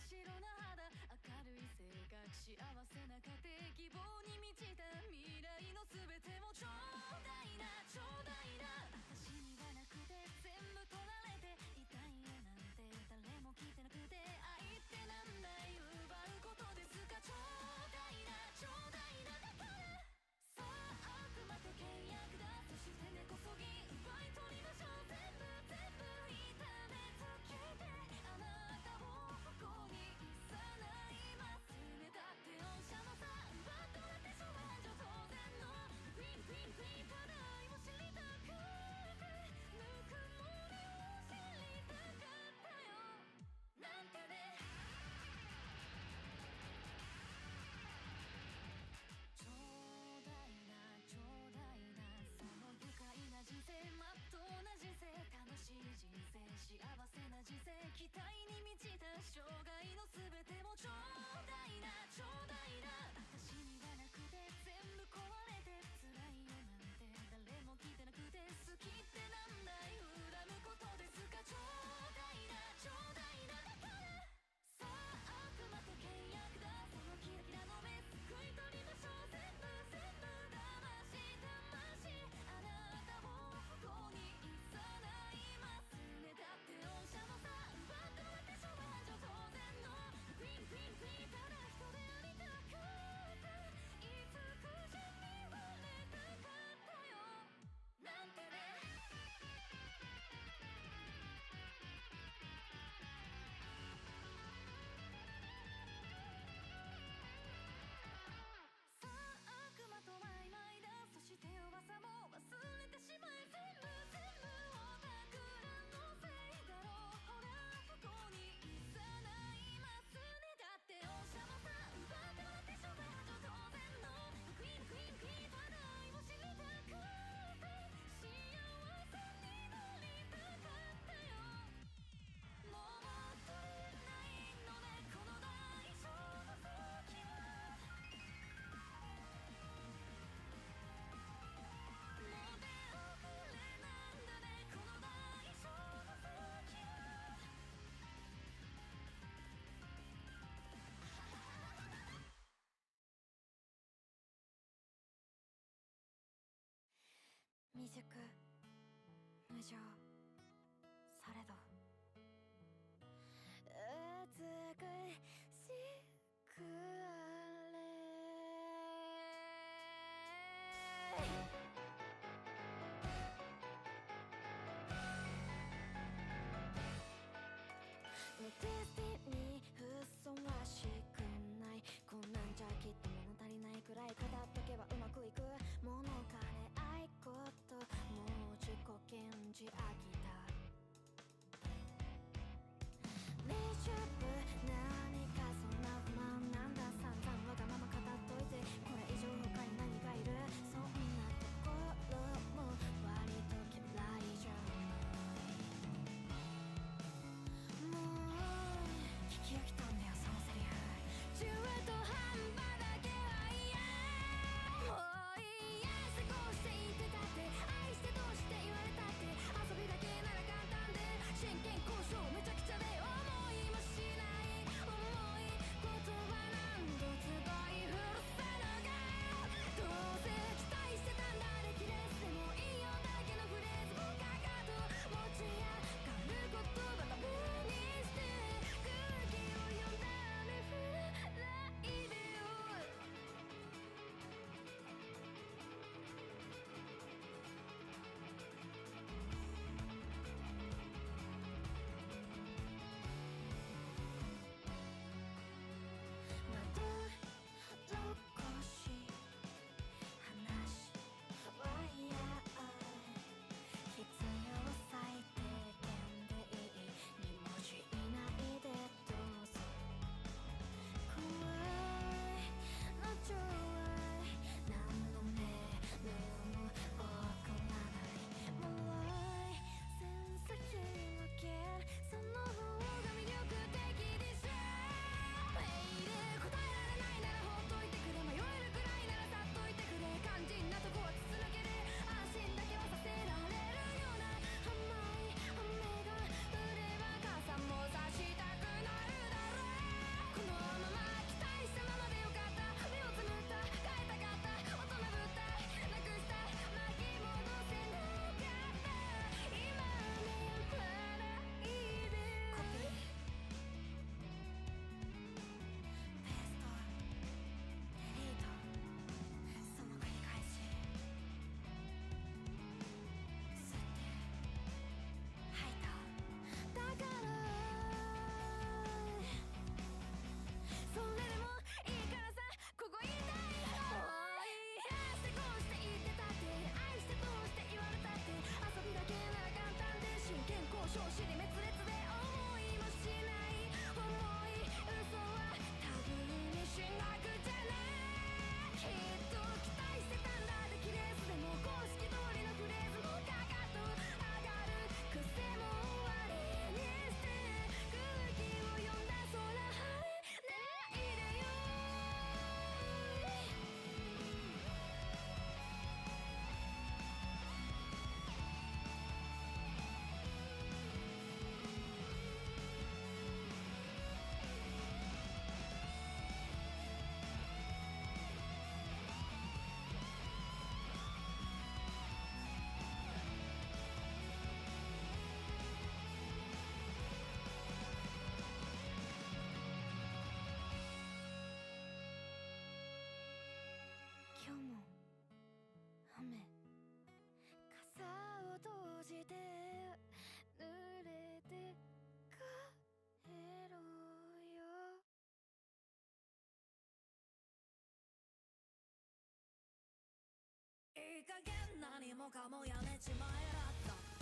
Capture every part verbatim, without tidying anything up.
白な肌、明るい性格、幸せな家庭、希望に満ちた未来の全てもちょうだいな、ちょうだいな。私にはなくて全部取られて痛いよなんて誰も聞いてなくて、愛ってなんだい奪うことですか。ちょうだいな、ちょうだいな。だからさあ悪魔と契約だ、そして根こそぎ奪い取りましょう。全部全部痛めつけてあなたをここにいさないますね。だって御社のさ奪ってもらってしょうがないじゃ当然のクイーンクイーンクイーン、ただ愛を知りたくてぬくもりを知りたかったよなんてね。ちょうだいな、ちょうだいな、その愉快な人生、まっとうな人生、楽しい人生、幸せな人生、期待に満ちた生涯の全てもちょうだいな、ちょうだいな。私にはなくて全部壊れて辛いよなんて誰も聞いてなくて、好きってなんだい恨むことですか。ちょうだいな、ちょうだいな。だからさあ悪魔と契約だ、そのキラキラの目すくい取りましょう。全部全部魂魂、あなたをここにいさないますね。だって御社のさ奪ってもらってしょうがないじゃ当然のクイーンクイーンクイーン、ただ人でありたくていつくじに言われたかったよなんてね。さあ悪魔と曖昧だ、そして噂も忘れてしまえ。全部全部オタクらのせいだろう、ほらここにいさないますね。だって御社もさ奪ってもらってしょうがないじゃ当然のクイーンクイーンクイーン、ただ愛を知りたくて幸せになりたかったよ。もう取れないのねこの大小の時は、もう出遅れなんだねこの大小の時は。 未熟無情されど美しくあれ。ディスティにふさわしくない、こんなんじゃきっと物足りないくらい、語っとけばうまくいく物金愛こともう自己顕示飽きた。リシュープ何かそんな不満なんだ、散々わがまま語っといてこれ以上他に何がいる、そんなところも割と嫌いじゃもう聞き飽きたんだよそのセリフ、中途半端だけは嫌、もういいや、過ごしていてたって愛してどうして言われたって遊びだけもかもやめちまえなかった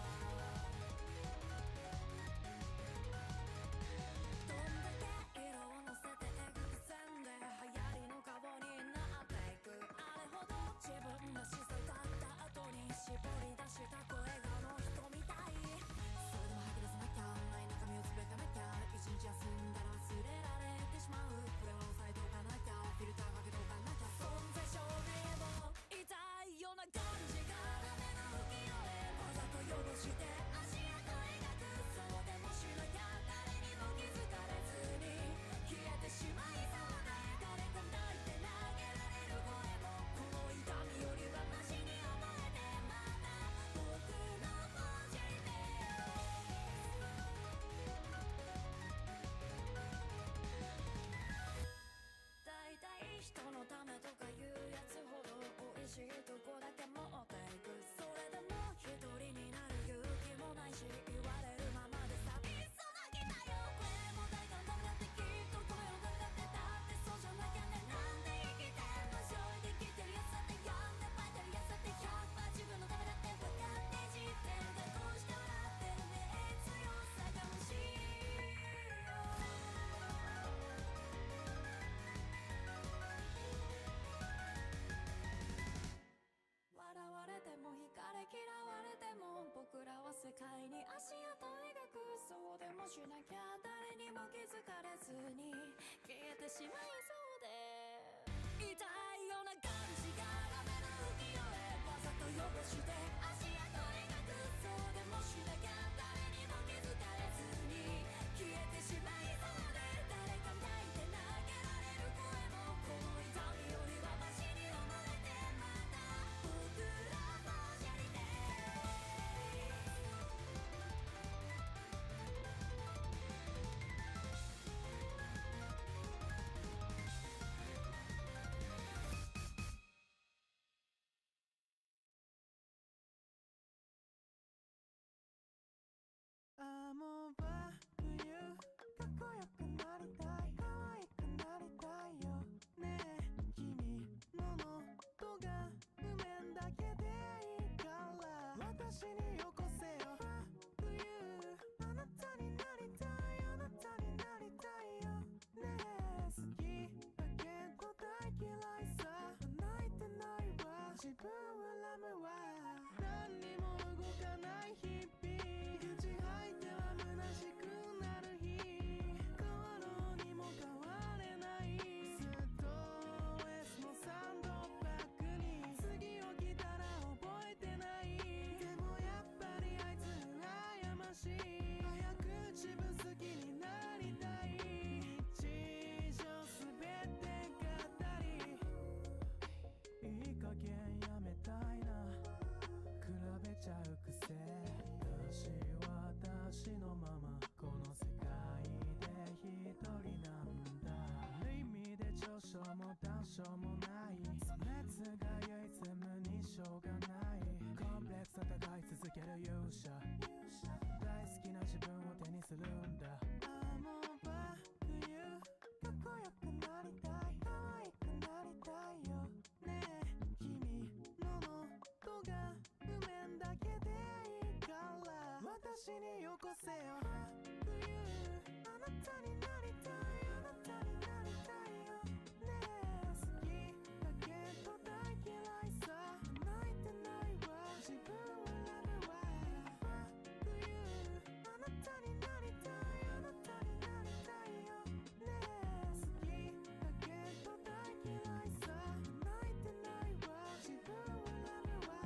どんだけ色を乗せて描く線で流行りの顔になっていくあれほど自分らしさだった後に絞り出した声がの人みたいそれでも吐き出さなきゃない中身をつぶやかなきゃ一日休んだら忘れられてしまうこれは抑えておかなきゃフィルターかけておかなきゃ存在証明も痛いような感じがダメな浮世絵わざと汚して足跡描くそうでもしなきゃ誰にも気づかれずに消えてしまいそうで誰か泣いて投げられる声もこの痛みよりはマシに思えてまた僕の方じてだいたい人のためとか言うやつほど美味しいとこだけ持っていくそれでも一人になる勇気もないし言われるままで寂しそうだけだよこれも誰かのためだってきっとこの世の誰だってだってそうじゃなきゃねなんで生きてんの正直生きてるやつだって病んでバイてるやつだってひゃくパーセント自分のためだって分かって知ってるがどうして笑ってるね強さが欲しい笑われても惹かれ嫌われても僕らは世界に足跡描くそうでもしなきゃ誰にも気づかれずに消えてしまいそうで痛いような感じがダメな浮世絵わざと汚して足跡描くそうでもしなきゃ誰にも気づかれずに消えてしまいそうで誰か泣いて投げられる声もこの痛みよりはマシに思えてまた僕らも知りてああもうバ冬かっこよくなりたい可愛くなりたいよねえ君の喉が譜面だけでいいから私によこせよ冬あなたになりたいあなたになりたいよねえ好きだけど大嫌いさ泣いてないわ自分を恨むわ何にも動かない日々愚痴吐いては虚しくなる日変わろうにも変われないストレスのサンドバッグに次起きたら覚えてないでもやっぱりあいつ羨ましい早く自分好きになりたい日常すべて語りいい加減やめたいな比べちゃう癖私は私のままこの世界で一人なんだある意味で長所も短所もないそ熱が唯一無二しょうがないコンプレックス戦い続ける勇者大好きな自分を手にするんだああもうバ冬かっこよくなりたい可愛くなりたいよねえ君の喉が譜面だけでいいから私によこせよ冬あなたになりたいあなたになりたいよねえ好きだけど大嫌いさ泣いてないわ自分を恨むわ冬あなたになりたいあなたになりたいよねえ好きだけど大嫌いさ泣いてないわ自分を恨むわ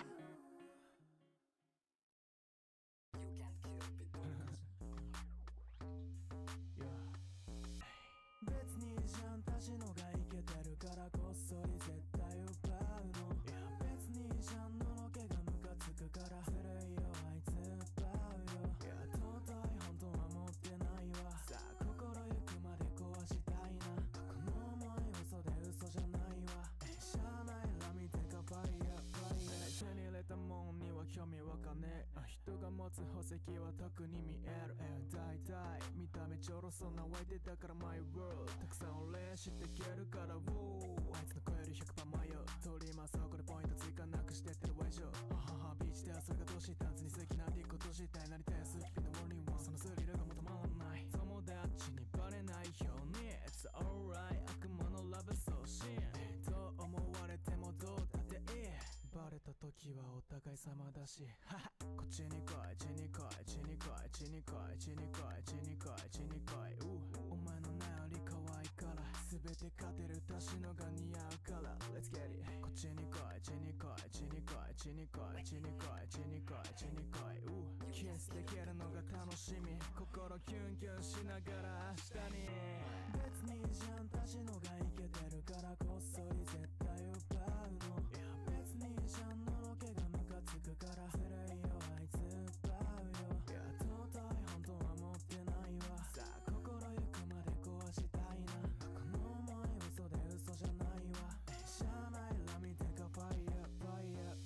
別にいいじゃん私のがイケてるからこっそり絶対奪うのいや別にいいじゃんのろけがムカつくからずるいよあいつ奪うよいや尊い本当は持ってないわさあ心ゆくまで壊したいなこの想い嘘で嘘じゃないわしゃあないら見てかファイヤーファイヤー手に入れたもんには興味わかね人が持つ宝石は特に見える大体見た目ちょろそうな湧いてたから My world たくさん俺知ってけるから Woo あいつの声より ひゃくパーセント 迷う取りますそこでポイント追加なくしてってるわ以上はははビーチではそれがどうしたんずに好きなディッコとしたいなりたいスリッピーのモーニングワンそのスリルがもたまらない友達にバレないように It's alright 悪魔のラブ送信と思われてもどうだっていいバレた時はお互い様だしははこっちに来いちに来いちに来いちに来いちに来いちに来いちに来いうお前の名より可愛いから全て勝てるたしのが似合うから Let's get it こっちに来いちに来いちに来いちに来いちに来いちに来いちに来いうキスできるのが楽しみ心キュンキュンしながら明日に別にいいじゃんたちのがイケてるからこっそり絶対奪うのいや別にいいじゃんのろけがムカつくからずるいよあいつ奪うよいや尊い本当は持ってないわさあ心ゆくまで壊したいなこの想い嘘で嘘じゃないわしゃあないラミテカファイヤーファイヤー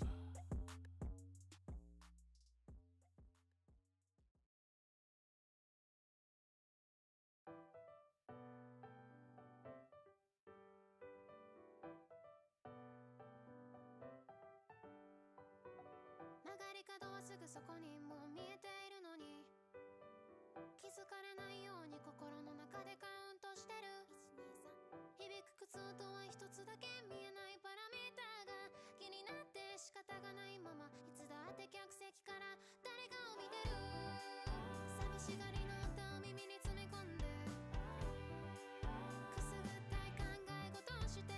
曲がり角はすぐそこにもう見えているのに気づかれないように心の中でカウントしてる響く靴音は一つだけ見えないパラメーターが気になって仕方がないままいつだって客席から誰かを見てる寂しがりの歌を耳に詰め込んでくすぐったい考え事をして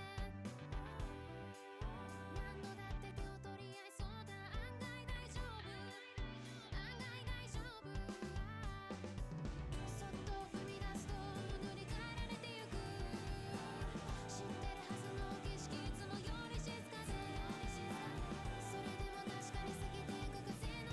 何度だって手を取り合いそうだ案外大丈夫案外大丈夫そっと踏み出すと塗り替えられてゆく知ってるはずの景色いつもより静かでそれでも確かに過ぎていく風の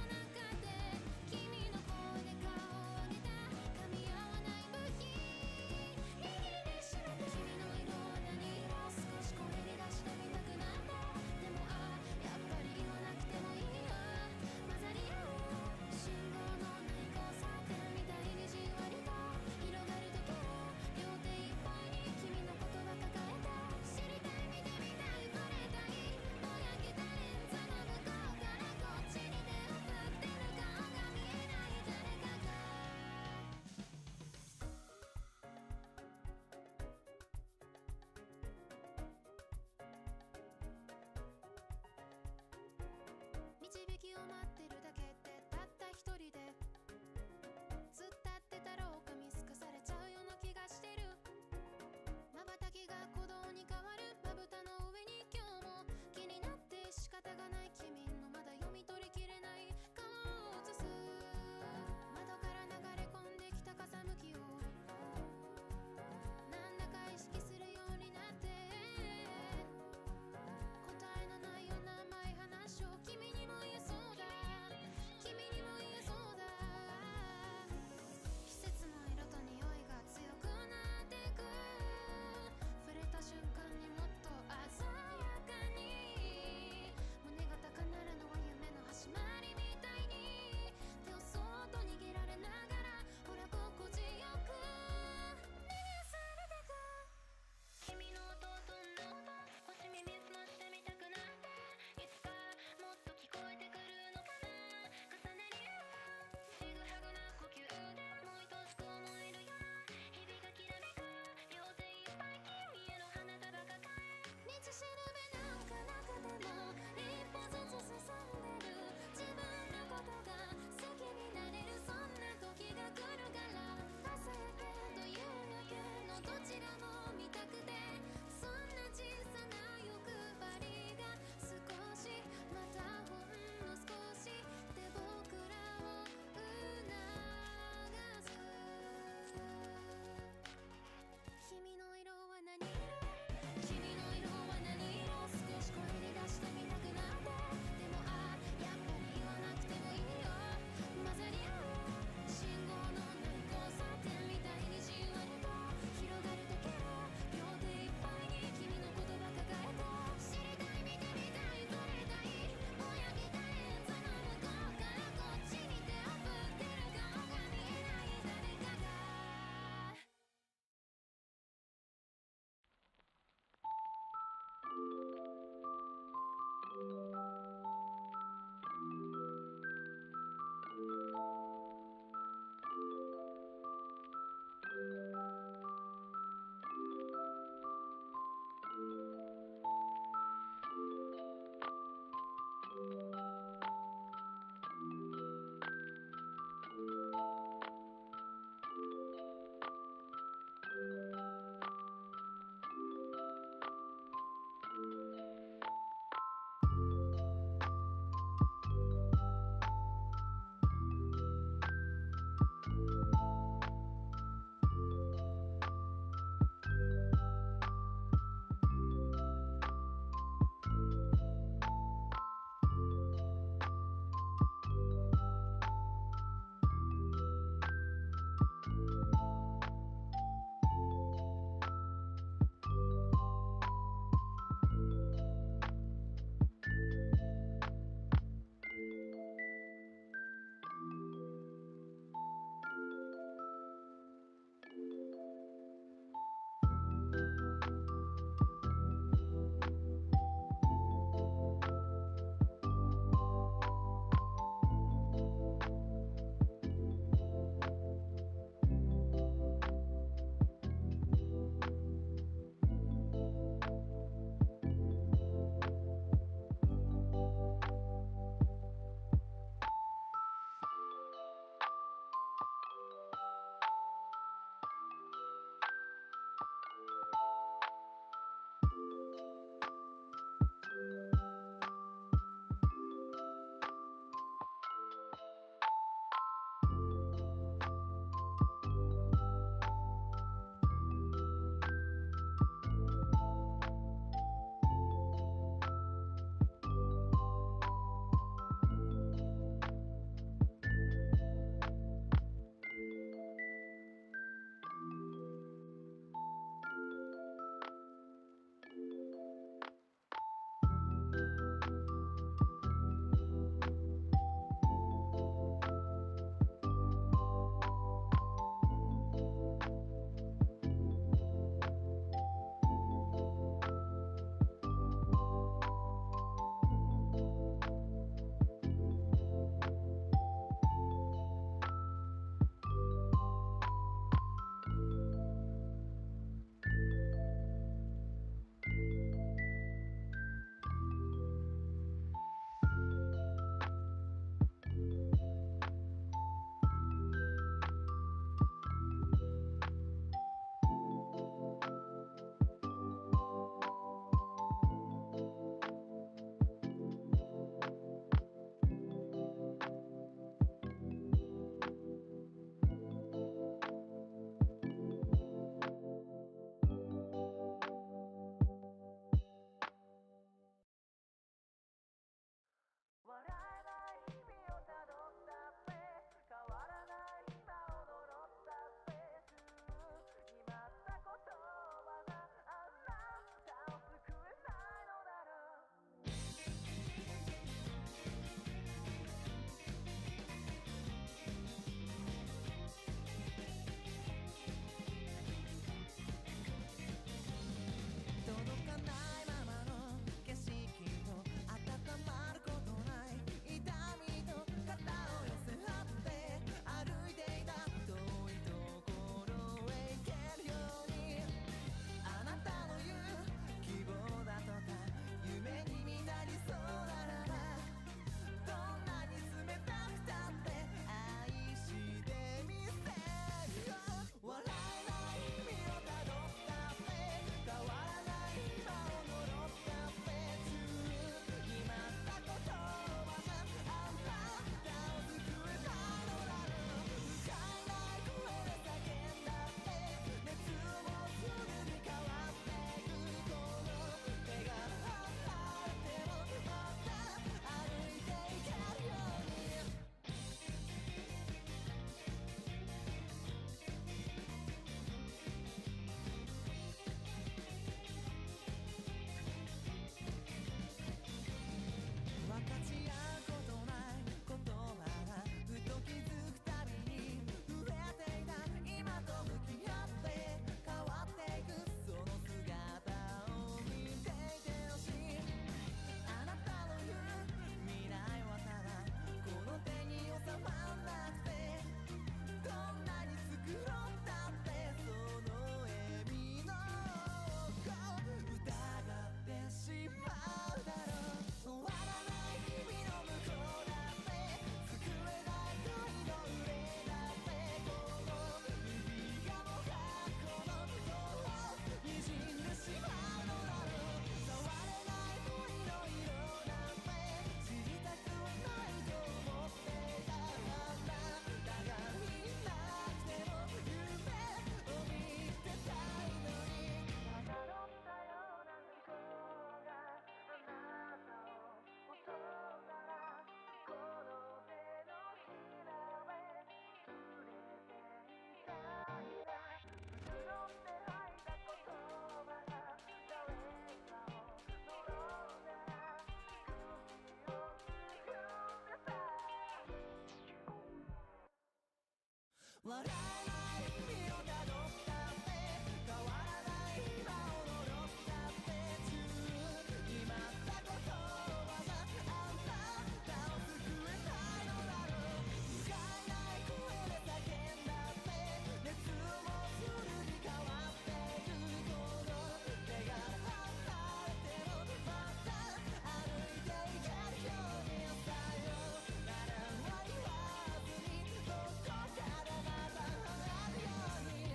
笑えない日々をたどったって変わらない今を呪ったって中決まったことはなあんたを救えたいのだろう不甲斐ない声で叫んだって熱もするに変わってゆくほど手が離れてもまた歩いていけるようにさよならは言わずにどこかでまた離れるように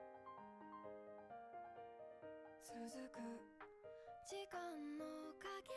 続く時間の影